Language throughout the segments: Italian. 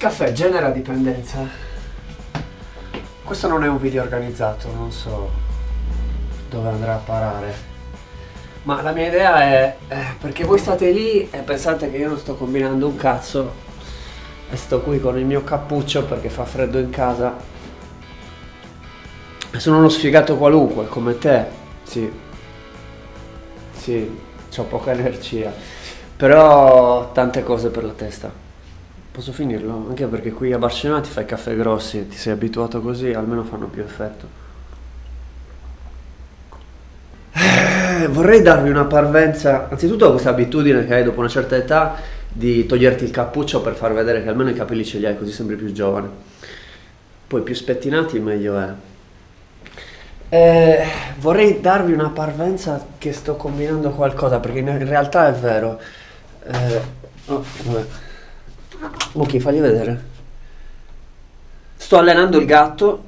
caffè genera dipendenza. Questo non è un video organizzato, non so dove andrà a parare, ma la mia idea è perché voi state lì e pensate che io non sto combinando un cazzo e sto qui con il mio cappuccio perché fa freddo in casa. Sono uno sfigato qualunque come te, sì, c'ho poca energia, però tante cose per la testa. Posso finirlo? Anche perché qui a Barcellona ti fai caffè grossi, ti sei abituato così, almeno fanno più effetto. Vorrei darvi una parvenza, anzitutto questa abitudine che hai dopo una certa età di toglierti il cappuccio per far vedere che almeno i capelli ce li hai, così sembri più giovane. Poi più spettinati meglio è. Vorrei darvi una parvenza che sto combinando qualcosa, perché in realtà è vero. Oh, vabbè. Ok, fagli vedere. Sto allenando il gatto.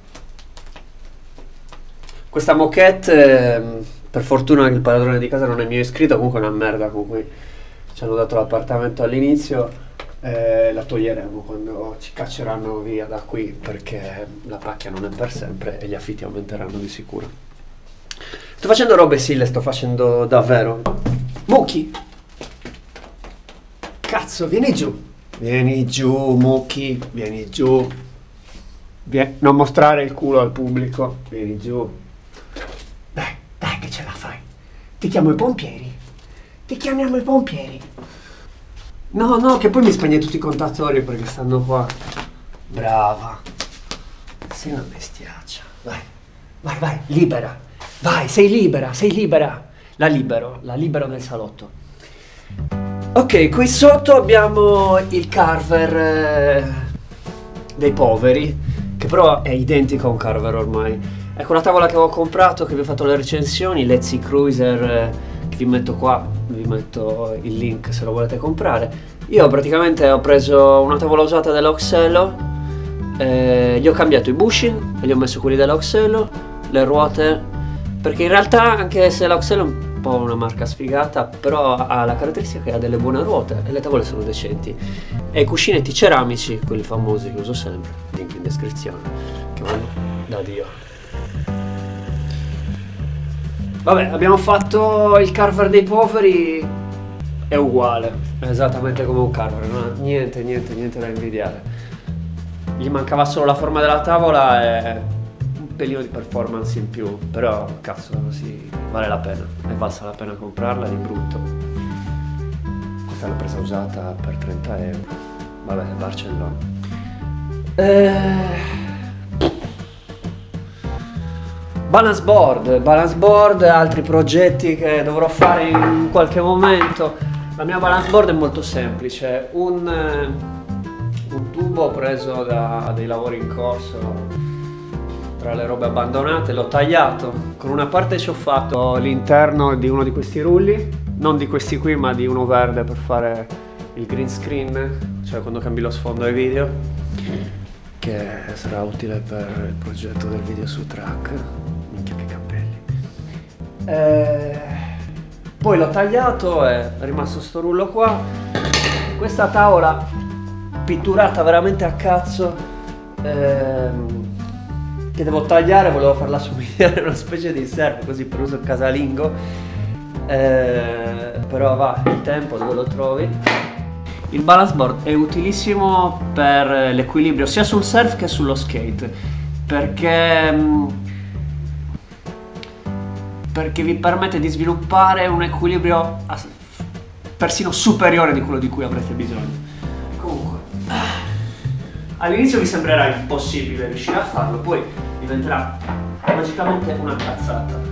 Questa moquette, per fortuna che il padrone di casa non è mio iscritto, comunque è una merda con cui ci hanno dato l'appartamento all'inizio. La toglieremo quando ci cacceranno via da qui, perché la pacchia non è per sempre e gli affitti aumenteranno di sicuro. Sto facendo robe, sì, le sto facendo davvero. Mucchi! Cazzo, vieni giù! Vieni giù, Mucchi, vieni giù. Non mostrare il culo al pubblico. Vieni giù. Dai, dai che ce la fai. Ti chiamo i pompieri. Ti chiamiamo i pompieri. No, no, che poi mi spegne tutti i contatori perché stanno qua. Brava. Sei una bestiaccia. Vai, vai, vai, libera. Vai, sei libera, sei libera. La libero nel salotto. Ok, qui sotto abbiamo il carver dei poveri, che però è identico a un carver ormai. Ecco la tavola che avevo comprato, che vi ho fatto le recensioni, l'Etsy Cruiser, che vi metto qua, vi metto il link se lo volete comprare. Io praticamente ho preso una tavola usata dell'Oxello, gli ho cambiato i bushi e gli ho messo quelli dell'Oxello, le ruote, perché in realtà anche se l'Oxello è un po' una marca sfigata, però ha la caratteristica che ha delle buone ruote e le tavole sono decenti. E i cuscinetti ceramici, quelli famosi che uso sempre, link in descrizione, che vanno da Dio. Vabbè, abbiamo fatto il carver dei poveri, è uguale, è esattamente come un carver, non ha niente da invidiare. Gli mancava solo la forma della tavola e un pelino di performance in più, però cazzo, sì, vale la pena, è valsa la pena comprarla di brutto. Questa l'ho presa usata per 30 euro, vabbè, Barcellona. Balance board, altri progetti che dovrò fare in qualche momento. La mia balance board è molto semplice, un tubo preso da dei lavori in corso, tra le robe abbandonate, l'ho tagliato. Con una parte ci ho fatto l'interno di uno di questi rulli, non di questi qui ma di uno verde per fare il green screen, cioè quando cambi lo sfondo ai video, che sarà utile per il progetto del video su track. Minchia che capelli. Poi l'ho tagliato e è rimasto sto rullo qua. Questa tavola pitturata veramente a cazzo, che devo tagliare, volevo farla somigliare a una specie di surf così per uso casalingo, però va, il tempo dove lo trovi. Il balance board è utilissimo per l'equilibrio sia sul surf che sullo skate, perché vi permette di sviluppare un equilibrio persino superiore di quello di cui avrete bisogno. Comunque, all'inizio vi sembrerà impossibile riuscire a farlo, poi diventerà magicamente una cazzata.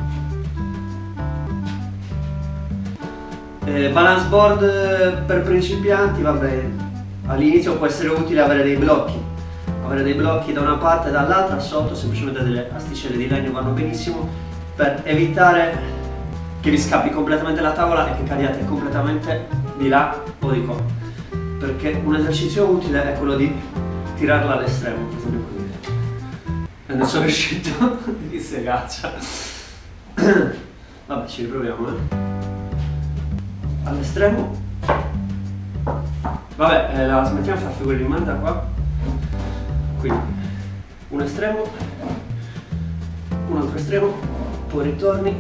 Balance board per principianti, vabbè, all'inizio può essere utile avere dei blocchi da una parte e dall'altra, sotto semplicemente delle asticelle di legno vanno benissimo per evitare che vi scappi completamente la tavola e che cadiate completamente di là o di qua, perché un esercizio utile è quello di tirarla all'estremo, per esempio così, e non sono riuscito di segaccia. Vabbè, ci riproviamo, all'estremo Vabbè, la smettiamo di fare figure di merda qua. Quindi un estremo, un altro estremo, poi ritorni,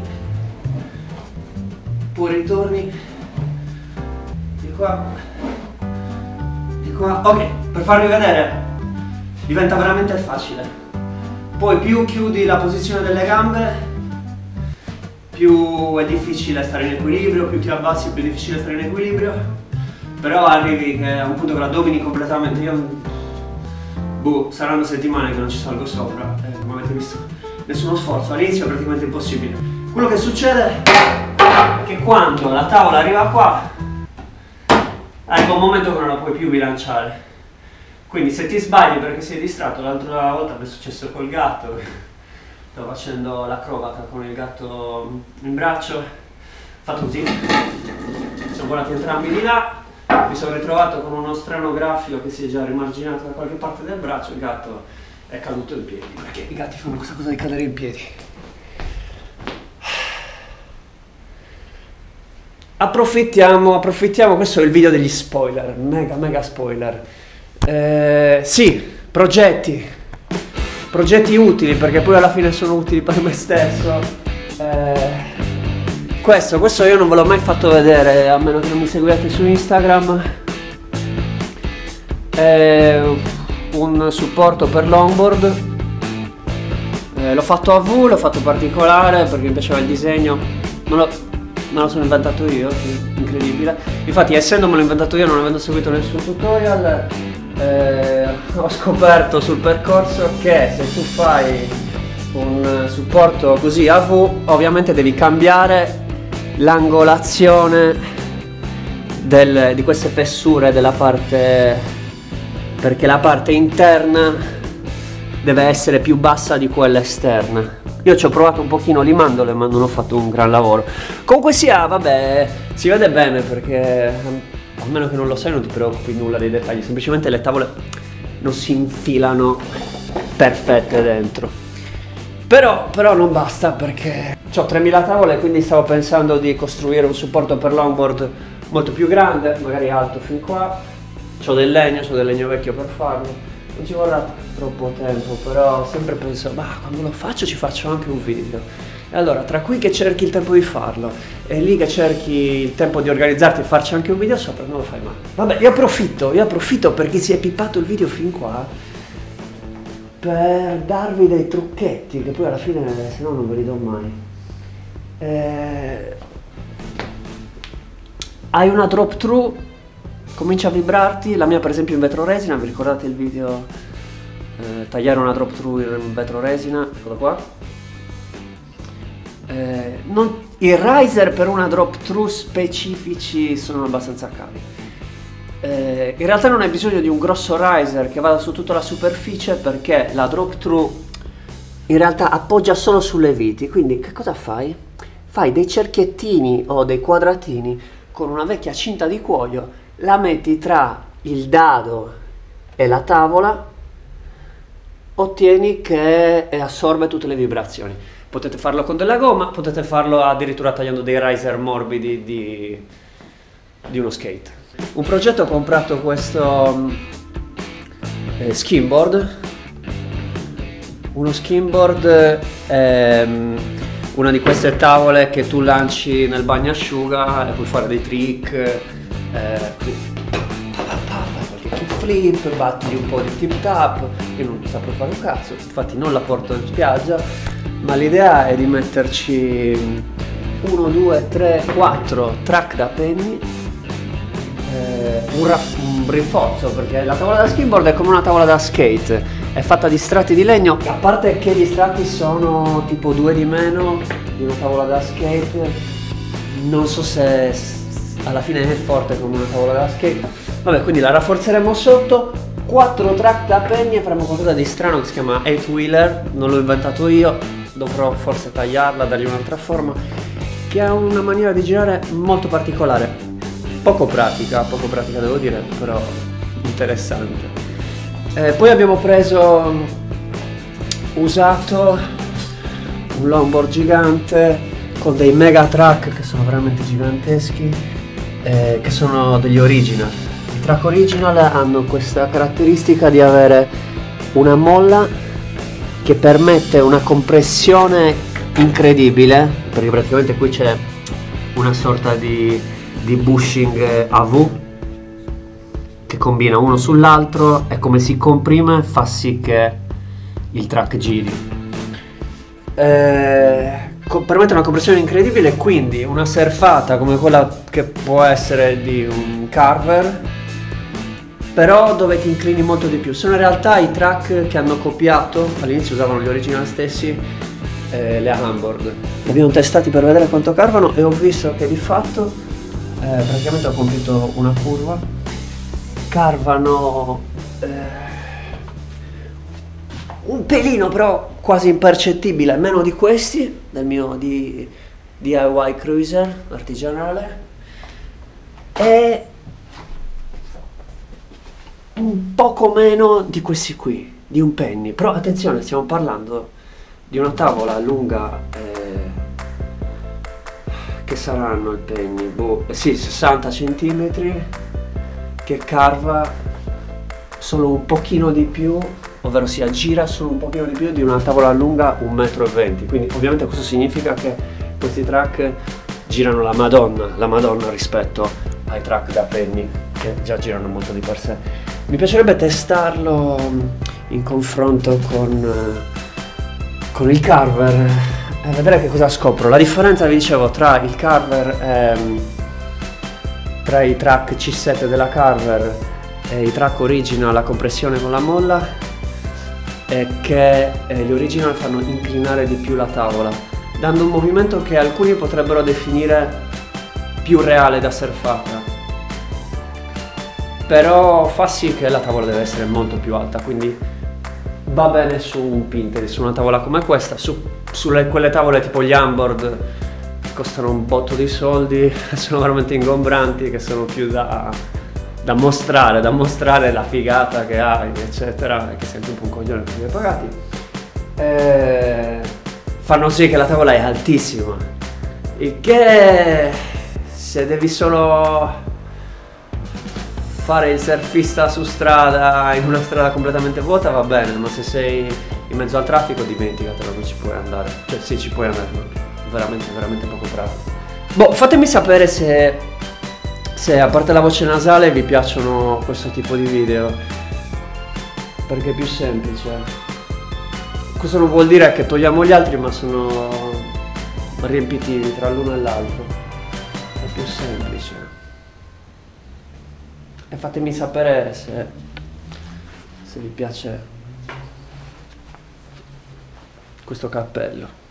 di qua, di qua. Ok, per farvi vedere diventa veramente facile. Poi più chiudi la posizione delle gambe, più è difficile stare in equilibrio, più ti abbassi più è difficile stare in equilibrio, però arrivi che a un punto che la domini completamente. Io saranno settimane che non ci salgo sopra, come avete visto, nessuno sforzo, all'inizio è praticamente impossibile. Quello che succede è che quando la tavola arriva qua, arriva un momento che non la puoi più bilanciare. Quindi se ti sbagli perché sei distratto, l'altra volta mi è successo col gatto, stavo facendo l'acrobata con il gatto in braccio, ho fatto così, siamo volati entrambi di là. Mi sono ritrovato con uno strano graffio che si è già rimarginato da qualche parte del braccio, il gatto è caduto in piedi, perché i gatti fanno questa cosa di cadere in piedi. Approfittiamo, questo è il video degli spoiler, mega spoiler. Sì, progetti utili, perché poi alla fine sono utili per me stesso. Questo io non ve l'ho mai fatto vedere, a meno che non mi seguiate su Instagram. È un supporto per longboard. L'ho fatto a V, l'ho fatto particolare perché mi piaceva il disegno. Me lo sono inventato io, incredibile. Infatti, essendomelo inventato io, non avendo seguito nessun tutorial, ho scoperto sul percorso che se tu fai un supporto così a V, ovviamente devi cambiare l'angolazione di queste fessure della parte, perché la parte interna deve essere più bassa di quella esterna. Io ci ho provato un pochino limandole, ma non ho fatto un gran lavoro. Comunque sia, vabbè, si vede bene, perché a meno che non lo sai non ti preoccupi nulla dei dettagli, semplicemente le tavole non si infilano perfette dentro. Però non basta, perché ho 3000 tavole, quindi stavo pensando di costruire un supporto per longboard molto più grande, magari alto fin qua. C'ho del legno vecchio per farlo, non ci vorrà troppo tempo, però sempre penso, ma quando lo faccio ci faccio anche un video. E allora, tra qui che cerchi il tempo di farlo e lì che cerchi il tempo di organizzarti e farci anche un video sopra, non lo fai mai. Vabbè, io approfitto perché si è pippato il video fin qua, per darvi dei trucchetti che poi alla fine se no non ve li do mai. Hai una drop through, comincia a vibrarti, la mia per esempio in vetro resina, vi ricordate il video tagliare una drop through in vetro resina, eccolo qua. I riser per una drop through specifici sono abbastanza cari. In realtà non hai bisogno di un grosso riser che vada su tutta la superficie, perché la drop through in realtà appoggia solo sulle viti, quindi che cosa fai? Fai dei cerchiettini o dei quadratini con una vecchia cinta di cuoio, la metti tra il dado e la tavola, ottieni che assorbe tutte le vibrazioni. Potete farlo con della gomma, potete farlo addirittura tagliando dei riser morbidi di uno skate. Un progetto, ho comprato questo skimboard. Uno skimboard è una di queste tavole che tu lanci nel bagnasciuga e puoi fare dei trick, qualche kickflip, batti un po' di tip tap. Io non saprò fare un cazzo, infatti non la porto in spiaggia, ma l'idea è di metterci 1, 2, 3, 4 track da penny, un rinforzo, perché la tavola da skimboard è come una tavola da skate, è fatta di strati di legno, a parte che gli strati sono tipo 2 di meno di una tavola da skate, non so se alla fine è forte come una tavola da skate. Vabbè, quindi la rafforzeremo sotto, 4 track da penny e faremo qualcosa di strano che si chiama 8 wheeler, non l'ho inventato io, dovrò forse tagliarla, dargli un'altra forma, che ha una maniera di girare molto particolare. Poco pratica devo dire, però interessante. Poi abbiamo usato un longboard gigante con dei mega track che sono veramente giganteschi, che sono degli original. track original hanno questa caratteristica di avere una molla che permette una compressione incredibile, perché praticamente qui c'è una sorta di bushing a V che combina uno sull'altro e come si comprime fa sì che il track giri. Permette una compressione incredibile, quindi una surfata come quella che può essere di un Carver, però dove ti inclini molto di più. Sono in realtà i track che hanno copiato, all'inizio usavano gli original stessi, le Hamburg. Li abbiamo testati per vedere quanto carvano e ho visto che di fatto praticamente ho compiuto una curva, carvano un pelino però quasi impercettibile, meno di questi del mio DIY cruiser artigianale, e un poco meno di questi qui, di un penny. Però attenzione, stiamo parlando di una tavola lunga che saranno il penny, sì, 60 cm, che carva solo un pochino di più, ovvero sia gira solo un pochino di più di una tavola lunga 1,20 m. Quindi ovviamente questo significa che questi track girano la Madonna rispetto ai track da penny che già girano molto di per sé. Mi piacerebbe testarlo in confronto con il Carver e vedere che cosa scopro. La differenza, vi dicevo, tra il Carver tra i track C7 della Carver e i track original, la compressione con la molla, è che gli original fanno inclinare di più la tavola, dando un movimento che alcuni potrebbero definire più reale da surfata, però fa sì che la tavola deve essere molto più alta, quindi va bene su un Pinterest, su una tavola come questa, sulle quelle tavole tipo gli Hamburg che costano un botto di soldi, sono veramente ingombranti, che sono più da mostrare la figata che hai, eccetera, e che senti un po' un coglione perché li hai pagati, fanno sì che la tavola è altissima, il che, se devi solo fare il surfista su strada, in una strada completamente vuota, va bene, ma se sei in mezzo al traffico dimenticatelo, non ci puoi andare. Cioè sì, ci puoi andare, ma veramente poco pratico. Boh, fatemi sapere se a parte la voce nasale vi piacciono questo tipo di video, perché è più semplice. Questo non vuol dire che togliamo gli altri, ma sono riempitivi tra l'uno e l'altro, è più semplice. E fatemi sapere se vi piace questo cappello.